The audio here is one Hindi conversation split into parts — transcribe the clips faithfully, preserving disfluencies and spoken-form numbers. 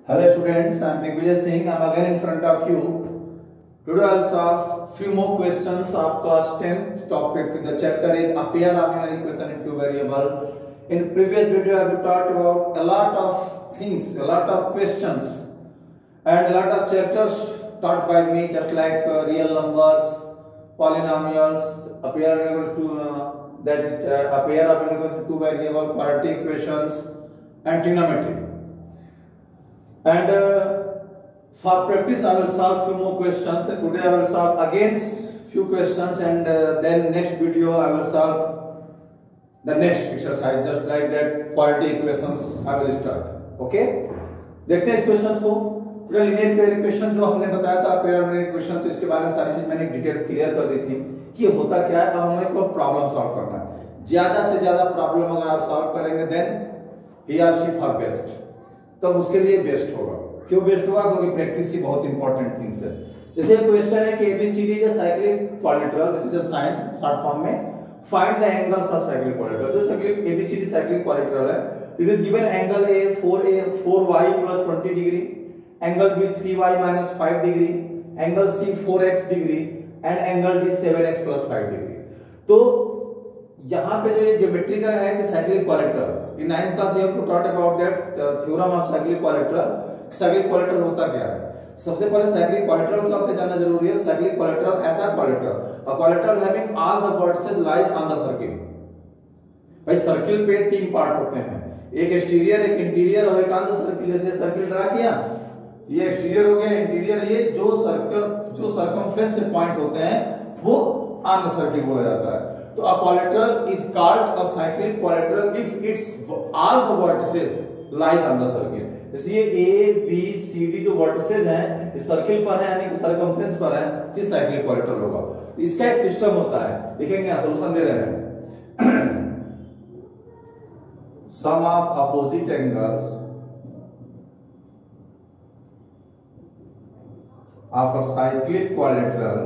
Hello students, I am Digvijay Singh. I am again in front of you. Today I will solve few more questions of class tenth topic. The chapter is a pair of binary equation in two variable. In previous video I have talked about a lot of things, a lot of questions and a lot of chapters taught by me, just like uh, real numbers, polynomials, a pair of two uh, that uh, a pair of binary two variable, quadratic equations and trigonometry. And uh, for practice I will solve few more questions. Today I will solve against few questions, and uh, then next video I will solve the next exercise, just like that quadratic equations I will start. Okay, देखते हैं इस क्वेश्चंस को. पूरा लीनियर पेयर इक्वेशन जो हमने बताया था पेयर लीनियर इक्वेशन, तो इसके बारे में सारी चीज मैंने डिटेल क्लियर कर दी थी कि ये होता क्या है. अब हमें को प्रॉब्लम सॉल्व करना है. ज्यादा से ज्यादा प्रॉब्लम अगर आप सॉल्व करेंगे then he are she for best, तब उसके लिए बेस्ट होगा. क्यों बेस्ट होगा? क्योंकि प्रैक्टिस की बहुत इंपॉर्टेंट थिंग्स है. जैसे क्वेश्चन है कि A B C D is a cyclic quadrilateral, that is a sign short form में. Find the angles of cyclic quadrilateral. जो साइक्लिक एबीसीडी साइक्लिक क्वाड्रिलेटरल है, it is given angle A four A four Y plus twenty degree, angle B three Y minus five degree, angle C four X degree and angle D seven x plus five degree. तो यहाँ पे जो ये ज्योमेट्री का है कि cyclic quadrilateral, in ninth class you have to taught about that theorem of cyclic quadrilateral. Cyclic quadrilateral होता क्या है? सबसे पहले साइक्लिक क्वाड्रिलेटरल क्या होता है जानना जरूरी है. साइक्लिक क्वाड्रिलेटरल ऐसा quadrilateral, a quadrilateral having all the vertices lies on the circle. भाई सर्किल पे तीन पार्ट होते हैं, एक एक्सटीरियर, एक इंटीरियर और एक ऑन द सर्किल. जैसे सर्किल ड्रा किया, ये एक्सटीरियर हो गया, इंटीरियर ये जो सर्कल जो सर्कमफ्रेंस से पॉइंट होते हैं वो ऑन द सर्किल बोला जाता है. तो a quadrilateral is called a cyclic quadrilateral if it's all the vertices lies on the circle. जैसे ये ए बी सी डी जो वर्टिसेस हैं इस सर्किल पर है, यानी कि सर्कमफ्रेंस पर है, तो साइक्लिक क्वाड्रिलेटरल होगा. तो इसका एक सिस्टम होता है, देखेंगे सॉल्यूशन दे रहे हैं. Sum of opposite angles of a cyclic quadrilateral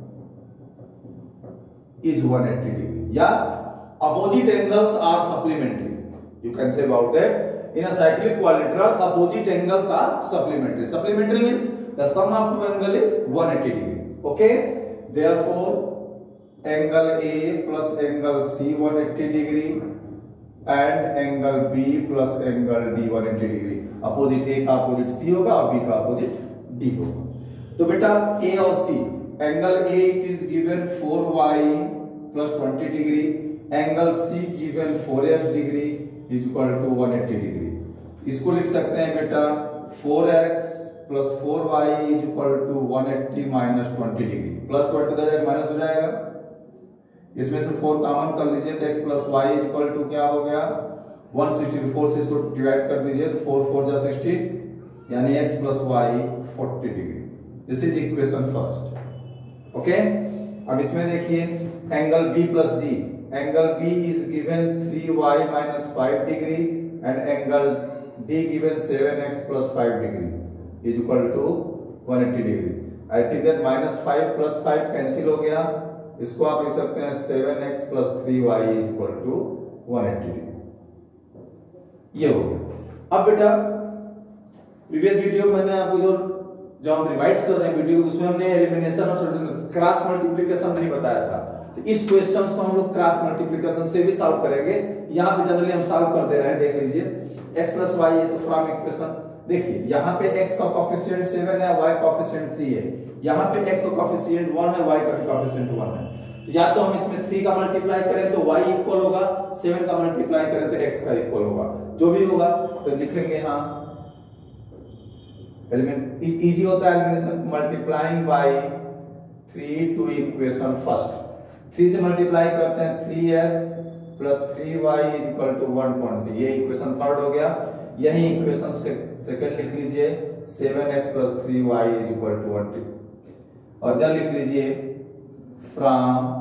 is one hundred eighty degree. Yeah, opposite angles are supplementary. You can say about that. In a cyclic quadrilateral, opposite angles are supplementary. Supplementary means the sum of two angles is one hundred eighty degree. Okay. Therefore, angle A plus angle C one hundred eighty degree and angle B plus angle D one hundred eighty degree. Opposite A का opposite C होगा और B का opposite D होगा. तो बेटा A और C, angle A it is given four Y plus twenty degree, angle C given four X degree is equal to one eighty degree. इसको लिख सकते हैं बेटा four X plus four Y is equal to one eighty minus twenty degree. Plus twenty minus हो जाएगा, इसमें से फोर कॉमन कर लीजिए तो x plus Y is equal to क्या हो गया वन सिक्सटी. फोर से इसको डिवाइड कर दीजिए तो फोर फोर जा सिक्सटीन, यानी x plus Y forty degree. This is equation first. Okay, अब इसमें देखिए angle B plus D, angle B is given three Y minus five degree and angle D given seven x plus five degree is equal to one eighty degree. I think that minus five plus five cancel हो गया, इसको आप लिख सकते हैं seven x plus three Y is equal to one eighty degree. ये हो गया. अब बेटा प्रीवियस वीडियो मैंने आपको जो जो हम रिवाइज कर रहे हैं वीडियो, उसमें हमने एलिमिनेशन और क्रॉस मल्टीप्लिकेशन नहीं बताया था. तो इस क्वेश्चंस को हम लोग क्रॉस मल्टीप्लिकेशन से भी सॉल्व करेंगे. यहाँ पे जनरली हम सॉल्व कर दे रहे हैं, देख लीजिए. x प्लस वाई है तो फ्रॉम इक्वेशन देखिए यहाँ पे x का कोएफिशिएंट सेवन है, y कोएफिशिएंट थ्री है. यहाँ पे x का कोएफिशिएंट वन है, y का कोएफिशिएंट वन है. तो या तो हम इसमें थ्री का मल्टीप्लाई करें तो y इक्वल होगा, सेवन का मल्टीप्लाई करें तो x का इक्वल होगा. जो भी होगा तो लिखेंगे यहाँ इजी होता है elimination. Multiplying by three to equation first. Three से मल्टीप्लाई करते हैं three X plus three Y is equal to one twenty. ये इक्वेशन थर्ड हो गया. यही इक्वेशन सेकंड लिख लीजिए seven x plus three Y is equal to twenty. और इधर लिख लीजिए from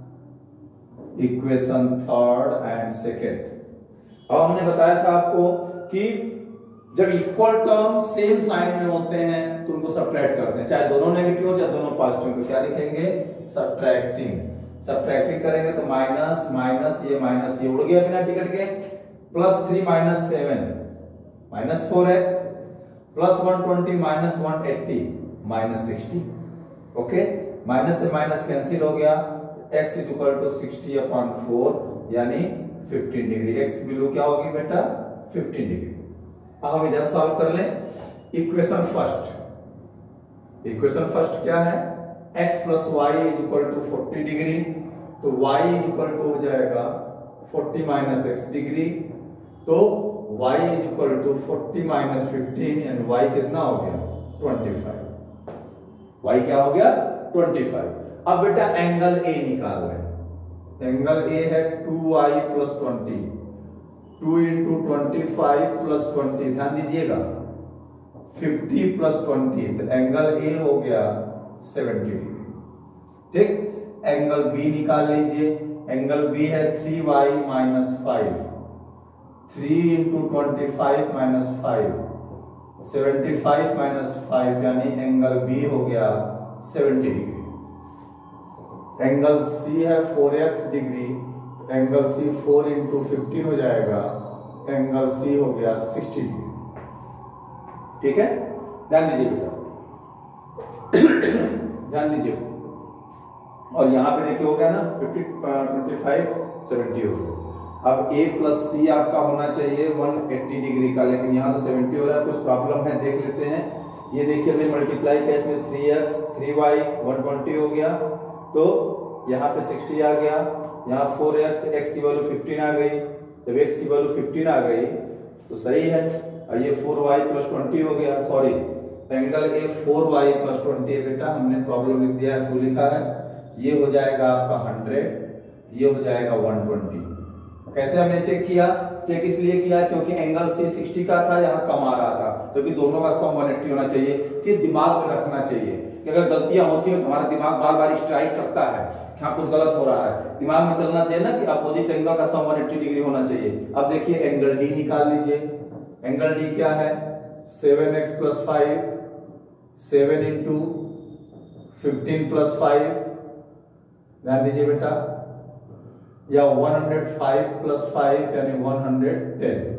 equation third and second. अब हमने बताया था आपको कि जब इक्वल टर्म सेम साइन में होते हैं तो उनको सब्ट्रैक्ट करते हैं, चाहे दोनों नेगेटिव हो चाहे दोनों पॉजिटिव. तो क्या लिखेंगे सब्ट्रैक्टिंग. सब्ट्रैक्टिंग करेंगे तो माइनस माइनस ये माइनस ये उड़ गया बिना टिकट के, plus three minus seven minus four X plus one twenty minus one eighty minus sixty. Okay, minus से माइनस कैंसिल हो गया, x is equal to sixty upon four यानी फिफ्टीन डिग्री। x की वैल्यू क्या होगी बेटा? Fifteen degree. अब हम इधर सॉल्व कर लें। इक्वेशन फर्स्ट, इक्वेशन फर्स्ट क्या है? x plus Y is equal to forty degree, तो y इज इक्वल टू हो जाएगा फोर्टी माइनस एक्स डिग्री, तो y is equal to forty minus fifteen यानी y कितना हो गया? Twenty five. y क्या हो गया? Twenty five. अब बेटा एंगल a निकाल लें। एंगल a है two Y plus twenty, two into twenty five plus twenty, ध्यान दीजिएगा फिफ्टी प्लस ट्वेंटी, तो एंगल a हो गया सेवेंटी डिग्री। ठीक, एंगल b निकाल लीजिए। एंगल b है three Y minus five, three into twenty five minus five, seventy five minus five यानी एंगल b हो गया सेवेंटी डिग्री। एंगल c है four X degree, angle c four into fifteen हो जाएगा, एंगल c हो गया सिक्सटी डिग्री। ठीक है, ध्यान दीजिए बेटा, ध्यान दीजिए। और यहाँ पे देखिए हो गया ना फिफ्टी ट्वेंटी फाइव सेवेंटी हो गया। अब a प्लस सी आपका होना चाहिए वन एट्टी डिग्री का, लेकिन यहाँ तो सेवेंटी हो रहा है, कुछ प्रॉब्लम है, देख लेते हैं। ये देखिए हमने मल्टीप्लाई किया इसमें three X three Y one twenty हो गया, तो यहाँ पे सिक्सटी आ गया, यहाँ फोर एक्स, x की वैल्यू फिफ्टीन आ गई। जब x की वैल्यू फिफ्टीन आ गई तो सही है। और ये फोर वाई प्लस ट्वेंटी हो गया, sorry angle A four Y plus twenty है बेटा, हमने प्रॉब्लम लिख दिया है, टू लिखा है। ये हो जाएगा आपका हंड्रेड, ये हो जाएगा वन ट्वेंटी। कैसे हमने चेक किया? चेक इसलिए किया क्योंकि एंगल सी सिक्सटी का था, यहाँ कम आ रहा था, क्योंकि तो दोनों का सम वन एट्टी होना चाहिए। तो ये दिमाग में रखना चाहिए कि अगर गलतियां होती है तो हमारा दिमाग बार बार स्ट्राइक करता है क्या कुछ गलत हो रहा है। दिमाग में चलना चाहिए ना कि अपोजिट एंगल का सम वन एट्टी डिग्री होना चाहिए। अब देखिए एंगल डी निकाल लीजिए। एंगल डी क्या है? Seven x plus five, seven into fifteen plus five, ध्यान दीजिए बेटा, या one hundred five plus five यानी one hundred ten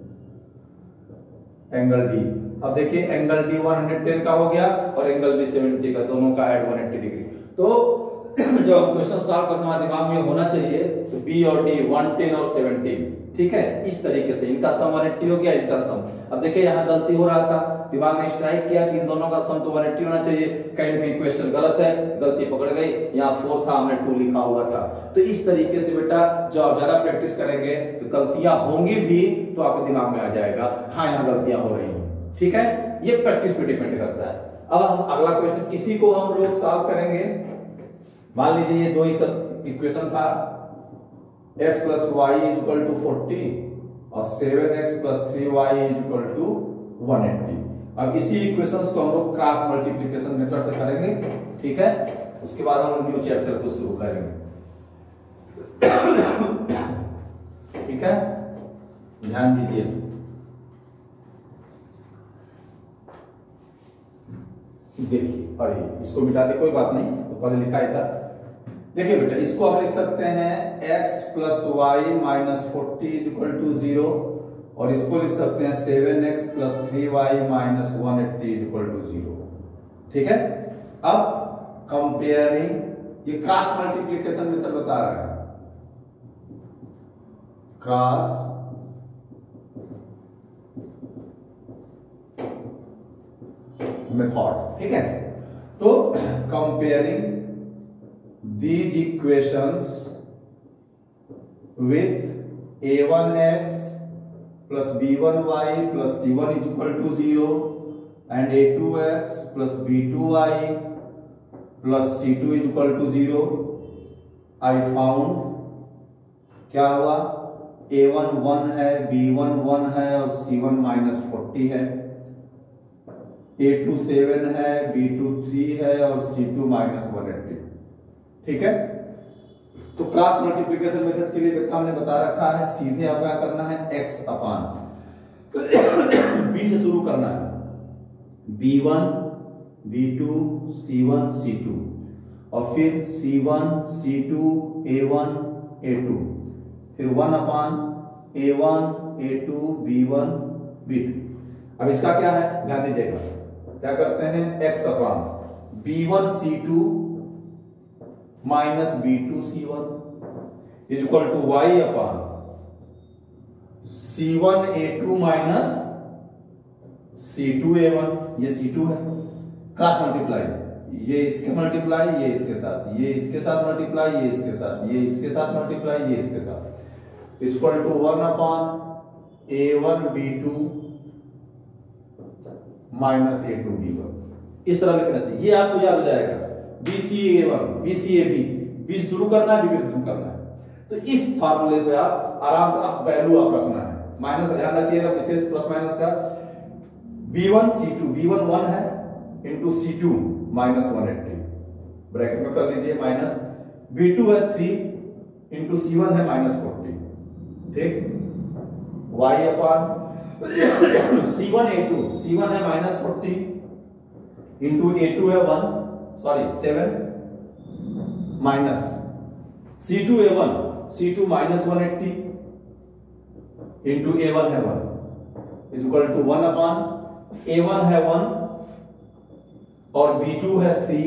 angle D. अब देखिए angle D one hundred ten का हो गया और एंगल बी सेवेंटी का, दोनों का ऐड वन एट्टी डिग्री। तो जब हम क्वेश्चन सॉल्व करते हमारे दिमाग में होना चाहिए तो बी और डी वन टेन और सेवेंटी, ठीक है, इस तरीके से इनका सम वन एट्टी हो गया, इनका सम। अब देखिए यहाँ गलती हो रहा था, दिमाग ने स्ट्राइक किया कि इन दोनों का सम तो वन एट्टी होना चाहिए, कहीं ना कहीं क्वेश्चन गलत है, गलती पकड़ गई, यहाँ फोर था हमने टू लिखा हुआ था। तो इस तरीके से बेटा जब आप ज्यादा प्रैक्टिस करेंगे तो गलतियां होंगी भी तो आपके दिमाग में आ जाएगा हाँ यहाँ गलतियां हो रही हैं। ठीक है, ये प्रैक्टिस पे डिपेंड करता है। अब हम अगला क्वेश्चन इसी को हम लोग सॉल्व करेंगे। मान लीजिए ये दो इक्वेशन था, x plus Y is equal to forty और seven x plus three Y is equal to one eighty. अब इसी इक्वेशंस को हम लोग क्रॉस मल्टीप्लिकेशन मेथड से करेंगे, ठीक है। उसके बाद हम न्यू चैप्टर को शुरू करेंगे, ठीक है, ध्यान दीजिए। देखिए, अरे इसको मिटा दे, कोई बात नहीं, तो पहले लिखा ही था। देखिए बेटा, इसको हम लिख सकते हैं x plus y minus forty is equal to zero, और इसको लिख सकते हैं seven x plus three Y minus one eighty is equal to zero. ठीक है, अब कंपेयरिंग, ये क्रॉस मल्टीप्लिकेशन मेथड बता रहा है, क्रॉस मेथड, ठीक है। तो comparing these equations with a one x plus b one y plus c one is equal to zero and a two x plus b two y plus c two is equal to zero, I found क्या हुआ, a one वन है, b one वन है और c one माइनस फोर्टी है, a टू सेवन है, b टू थ्री है और c two minus one eighty. ठीक है, तो क्रॉस मल्टीप्लिकेशन मेथड के लिए हमने बता रखा है, सीधे आप क्या करना है, x अपान b से शुरू करना है, b one, b two, c one, c two, और फिर c one, c two, a one, a two, फिर one upon a one, a two, b one, b two. अब इसका क्या है ध्यान दीजिएगा, क्या करते हैं x upon b one c two minus b two c one is equal to y upon c one a two minus c two a one, ये सी टू है, क्रॉस मल्टीप्लाई, ये इसके मल्टीप्लाई ये इसके साथ, ये इसके साथ मल्टीप्लाई ये इसके साथ, ये इसके साथ मल्टीप्लाई ये इसके साथ, equal to one upon a one b two minus a two b one, इस तरह लिखने से ये आपको याद हो जाएगा। B c a one b c a b, b शुरू करना है बी खत्म करना है, तो इस फार्मूले पे आप आराम से आप वैल्यू आप रखना है, माइनस का ध्यान रखिएगा विशेष प्लस माइनस का, b one c two, b one one है into c two minus one eighty, bracket में कर लीजिए माइनस, बी टू है थ्री इंटू सी वन है माइनस फोर्टी, ठीक, y upon c one a two, c one है minus forty into a two है one sorry seven minus c two a one, c two minus one eighty into a one है one is equal to one upon a one है वन और बी टू है थ्री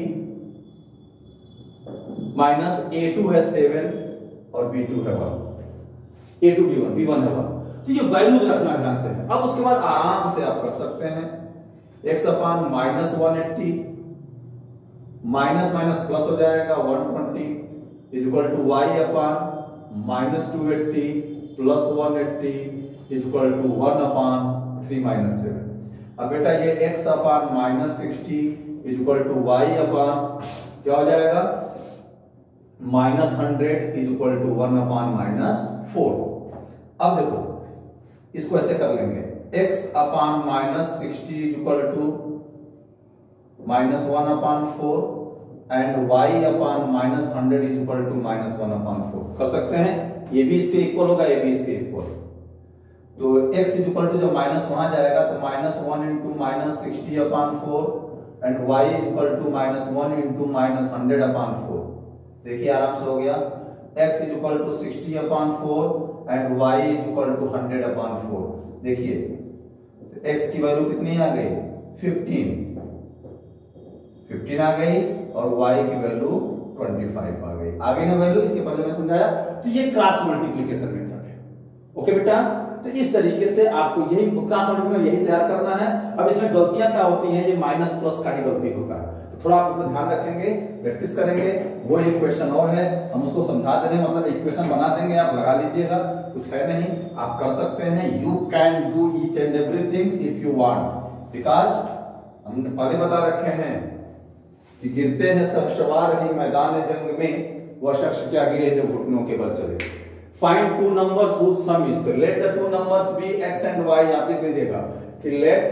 माइनस ए टू है सेवन और बी टू है one, a two b one, b one है वन, तो ये वैल्यूज रखना ध्यान से। अब उसके बाद आराम से आप कर सकते हैं x upon minus one eighty minus minus plus हो जाएगा one twenty is equal to y upon minus two eighty plus one eighty is equal to one upon three minus seven. अब बेटा ये x upon minus sixty is equal to y upon क्या हो जाएगा minus hundred is equal to one upon minus four. अब देखो इसको ऐसे कर लेंगे, x upon minus sixty is equal to minus one upon four and y upon minus hundred is equal to minus one upon four. कर सकते हैं, ये भी इसके इक्वल होगा ये भी इसके इक्वल, तो x इज इक्वल टू जब माइनस वहां जाएगा तो minus one into minus sixty upon four and y is equal to minus one into minus hundred upon four. देखिए आराम से हो गया, x is equal to sixty upon four and y is equal to hundred upon four. देखिए x की वैल्यू कितनी आ गई फिफ्टीन, फिफ्टीन आ गई और y की वैल्यू ट्वेंटी फाइव आ गई, आ गई ना वैल्यू, इसके पहले मैंने समझाया। तो ये क्रॉस मल्टीप्लिकेशन मेथड है, ओके बेटा। तो इस तरीके से आपको यही क्रॉस मल्टीप्लिकेशन यही तैयार करना है। अब इसमें गलतियां क्या होती हैं, ये माइनस प्लस का ही गलती होता है, तो थोड़ा आप उसमें ध्यान रखेंगे, प्रैक्टिस करेंगे। वो एक क्वेश्चन और है, हम उसको समझा दे रहे हैं, मतलब इक्वेशन बना देंगे, आप लगा लीजिएगा, कुछ है नहीं, आप कर सकते हैं। You can do each and everything if you want, because हमने पहले बता रखे हैं कि गिरते हैं सब सवार ही मैदान जंग में, वह शख्स क्या गिरे जो घुटनों के बल चले। Find two numbers whose sum is, तो let the two numbers be x and y, आप लिख लीजिएगा कि let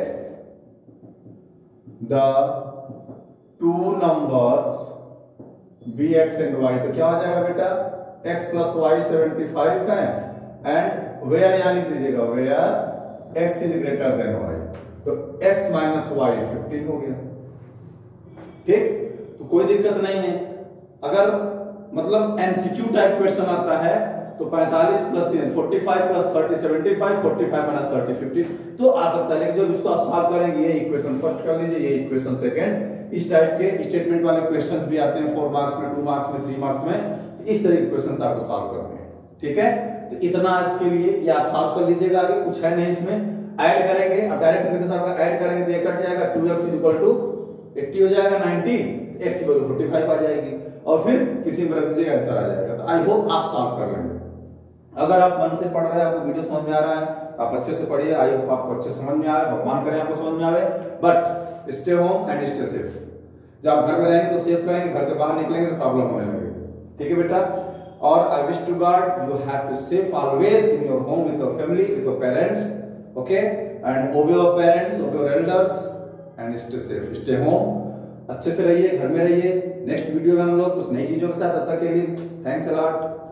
the two numbers be x and y, तो क्या हो जाएगा बेटा x plus y seventy five है एंड where यहाँ लिख दीजिएगा where x is greater than y, तो x minus y फिफ्टीन हो गया, ठीक। तो कोई दिक्कत नहीं है। अगर मतलब एमसीक्यू टाइप क्वेश्चन आता है तो पैंतालीस प्लस तीन forty five plus thirty seventy five, forty five minus thirty fifteen, तो आ सकता है। लेकिन जब इसको आप सॉल्व करेंगे, ये इक्वेशन फर्स्ट कर लीजिए, ये इक्वेशन सेकंड, इस टाइप के स्टेटमेंट वाले क्वेश्चंस भी आते हैं फोर मार्क्स में, टू मार्क्स में, थ्री मार्क्स में, तो इस तरह के क्वेश्चंस आपको सॉल्व करने हैं, ठीक है। तो इतना आज के लिए ये आप सॉल्व कर लीजिएगा, आगे कुछ है नहीं इसमें। ऐड करेंगे, अब डायरेक्ट तरीके से आपका ऐड करेंगे तो ये कट जाएगा, two x is equal to eighty हो जाएगा, नाइनटी, एक्स की वैल्यू फोर्टी फाइव आ जाएगी और फिर किसी में रख दीजिएगा, आंसर आ जाएगा। तो आई होप आप सॉल्व कर लेंगे। अगर आप मन से पढ़ रहे हैं, आपको वीडियो समझ में आ रहा है, आप अच्छे से पढ़िए, आई होप आपको अच्छे समझ में आए, भगवान करें आपको समझ में आवे। But stay home and stay safe. जब आप घर में रहेंगे तो सेफ रहेंगे, घर के बाहर निकलेंगे तो प्रॉब्लम होने लगेगी, ठीक है बेटा। और I wish to God you have to safe always in your home with your family, with your parents, okay, and obey your parents, obey your elders and stay safe, stay home. अच्छे से रहिए, घर में रहिए। नेक्स्ट वीडियो में हम लोग कुछ नई चीजों के साथ, तब तक के लिए थैंक्स अ लॉट।